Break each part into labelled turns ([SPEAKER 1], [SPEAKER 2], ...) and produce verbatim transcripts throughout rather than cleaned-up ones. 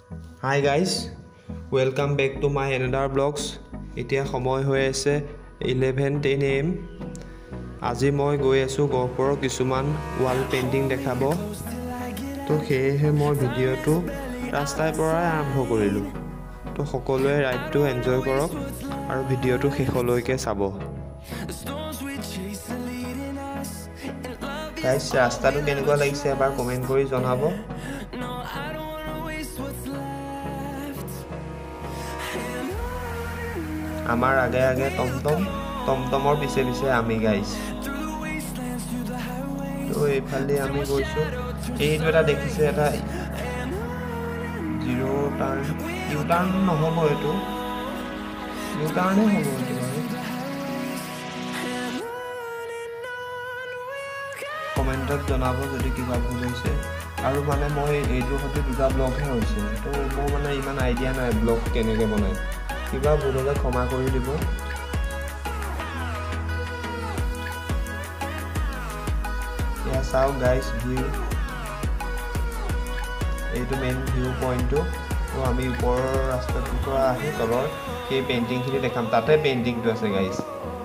[SPEAKER 1] Hi guys, welcome back to my another vlogs. এতিয়া সময় হৈ আছে eleven ten a m আজি মই গৈ আছো গহপুৰৰ কিছুমান ওয়াল পেইন্টিং দেখাব তো সেয়েহে মই ভিডিওটো ৰাস্তাৰ পৰা আৰম্ভ কৰিলো তো সকলোৱে ৰাইডটো এনজয় কৰক আৰু ভিডিওটো শেষলৈকে চাব গাইস ৰাস্তাটো কেনেকুৱা লাগিছে এবাৰ কমেন্ট কৰি জনাব আমাৰ আগে আগে টমটম টমটমৰ পিছে পিছে আমি গাইস তো এইফালে আমি গৈছো এইটো এটা দেখিছে এটা জিৰো টাৰ্ণ ইউ টাৰ্ণ নহব এটো ইউ টাৰ্ণে হ'ব কমেন্টত জনাব যদি কিবা ভুল হৈছে আৰু মানে মই এইটো হতে দুটা ব্লগ হে হৈছে তো মই মানে ইমান আইডিয়া নাই ব্লগ কেনেকৈ বনায় কিবা ভুল হলে ক্ষমা কৰি দিব ইয়া চাও গাইস ভিউ এইটো মেইন ভিউ পইণ্টটো তো আমি ওপৰৰ ৰাস্তাটোৰ পৰা আহি তলৰ সেই পেইন্টিংখিনি দেখাম তাতে পেইন্টিংটো আছে গাইস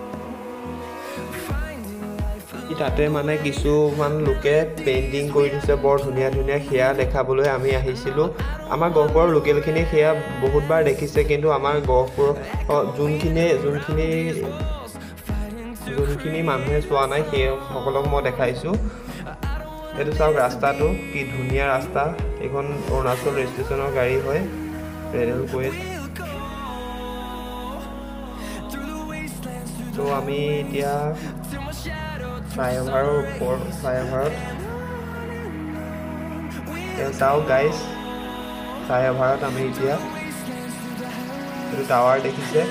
[SPEAKER 1] তাতে মানে কিছুমান লোকে পেইন্টিং কৰি দিছে বৰ ধুনীয়া ধুনীয়া খেয়া দেখাবলৈ আমি আহিছিলো আমাৰ গহপুৰৰ লোকেলখিনি খেয়া বহুতবাৰ দেখিছে কিন্তু আমাৰ গহপুৰ যোনখিনি যোনখিনি যোনখিনি মানুহে চোৱা নাই সেই সকলক মই দেখাইছো এইটো চাওক ৰাস্তাটো কি ধুনীয়া ৰাস্তা এখন অৰুণাচল ষ্টেচনৰ গাড়ী হয় ৰেল গৈ তো আমি এতিয়া ফ্লাইঅভাৰৰ ওপৰ ফ্লাইঅভাৰত চাও গাইস ফ্লাইঅভাৰত আমি এতিয়া এইটো টাৱাৰ দেখিছে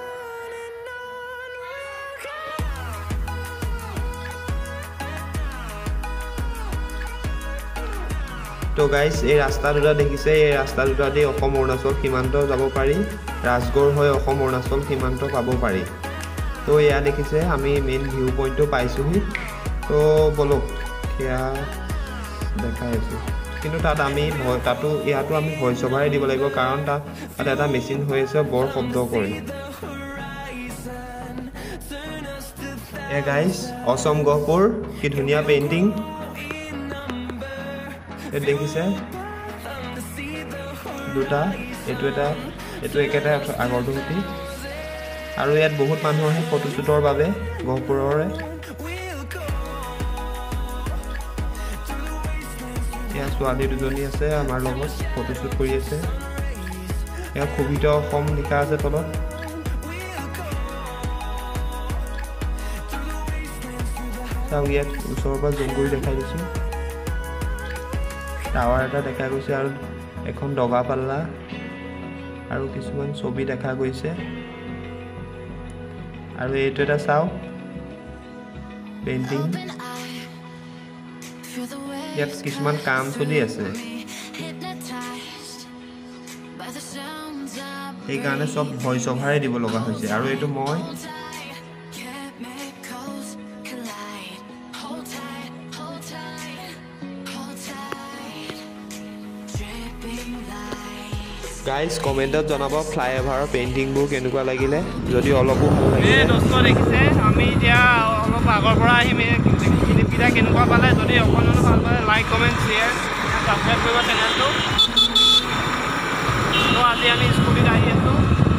[SPEAKER 1] তো গাইস এই ৰাস্তা দুটা দেখিছে এই ৰাস্তা দুটা দি অসম অৰুণাচল সীমান্ত যাব পাৰি ৰাজগড় হৈ অসম অৰুণাচল সীমান্ত পাব পাৰি তো এয়া দেখিছে আমি মেইন ভিউ পইণ্টটো পাইছোহি তো বলক সেয়া দেখাই আছো কিন্তু তাত আমি তাতো ইয়াতো আমি ভইচ অভাৰে দিব লাগিব কাৰণ তাত তাত এটা মেচিন হৈ আছে বৰ শব্দ কৰে এ গাইস অসম গহপুৰ কি ধুনীয়া পেইন্টিং এ দেখিছে দুটা এটো এটা এটো একেটা আগৰটো হতি আৰু ইয়াত বহুত মানুহ আহে ফটোশুটৰ বাবে গহপুৰৰে ইয়াত ছোৱালী দুজনী আছে আমাৰ লগত ফটোশুট কৰি আছে ইয়াত খোভিত অসম লিখা আছে তলত চাও ইয়াত ওচৰৰ পৰা জুম কৰি দেখাই দিছো টাৱাৰ এটা দেখা গৈছে আৰু এখন ডগা পাল্লা আৰু কিছুমান ছবি দেখা গৈছে আৰু এইটো এটা চাও পেইন্টিং ইয়াত কিছুমান কাম চলি আছে এই কাৰণে সব ভইচ অভাৰে দিব লগা হৈছে আৰু এইটো মই গাইস কমেন্টত জনাব ফ্লাইঅভাৰৰ পেইন্টিংবোৰ কেনেকুৱা লাগিলে যদি অলপো ভাল লাগে
[SPEAKER 2] এই দস্ত দেখিছে আমি এতিয়া অলপ আগৰ পৰা আহিম কিটা কেনেকুৱা পালে যদি অকণমান ভাল পালে লাইক কমেণ্ট শ্বেয়াৰ ছাবস্ক্ৰাইব কৰিব চেনেলটো তো আজি আমি স্কুটিত আহি আছো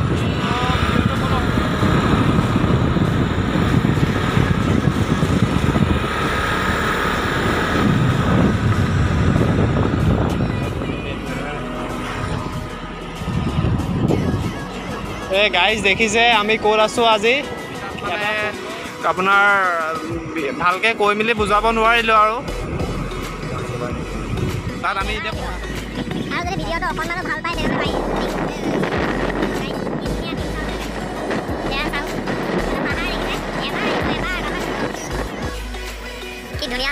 [SPEAKER 2] এ গাইজ দেখিছে আমি ক'ত আছো আজি মানে আপোনাৰ ভালকৈ কৈ মেলি বুজাব নোৱাৰিলোঁ আৰু তাত আমি এতিয়া
[SPEAKER 3] আৰু যদি ভিডিঅ'টো অকণমানো ভাল পায় তেনেহ'লে পাৰি কি ধুনীয়া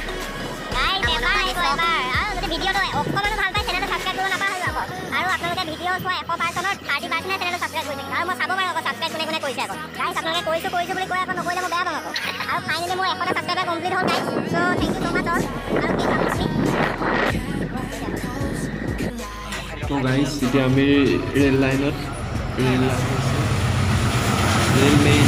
[SPEAKER 3] আৰু যদি ভিডিঅ'টো অকণমানো ভাল পায় চেনেলটো ছাবস্ক্ৰাইব কৰিব নাপাহৰিব আকৌ আৰু আপোনালোকে ভিডিঅ' চোৱা এশ পাৰ্চেণ্টত থাৰ্টি পাৰ্চেণ্টে চেনেলটো ছাবস্ক্ৰাইব কৰি থাকিব আৰু মই চাব পাৰোঁ আকৌ ছাবস্ক্ৰাইব কোনে কোনে কৰিছে আকৌ গাইজ আপোনালোকে কৰিছোঁ কৰিছোঁ বুলি কৈ আকৌ নকৰিলে মই বেয়া পাওঁ আকৌ আৰু ফাইনেলি মোৰ এশটা ছাবস্ক্ৰাইবাৰ কমপ্লিট হ'ল guys so' thank you so' much all আৰু কি চাম আপুনি
[SPEAKER 1] তো গাইজ এতিয়া আমি ৰেল লাইনত ৰেল লাইন আছে ৰেল মেইন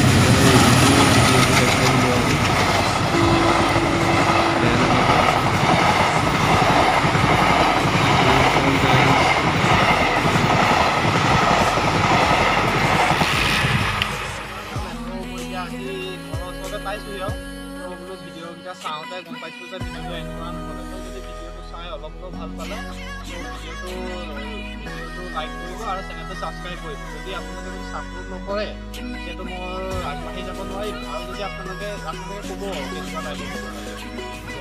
[SPEAKER 2] পাইছোঁহি আৰু তো বোলো ভিডিঅ'কেইটা চাওঁতে গম পাইছোঁ যে ভিডিঅ'টো এনেকুৱা নহ'লে তো যদি ভিডিঅ'টো চাই অলপ অলপ ভাল পালে ভিডিঅ'টো ভিডিঅ'টো লাইক কৰিব আৰু চেনেলটো ছাবস্ক্ৰাইব কৰিব যদি আপোনালোকে যদি ছাপোৰ্ট নকৰে তেতিয়াতো মই আগবাঢ়ি যাব নোৱাৰিম আৰু যদি আপোনালোকে আপোনালোকে ক'ব কেনেকুৱা টাইপৰ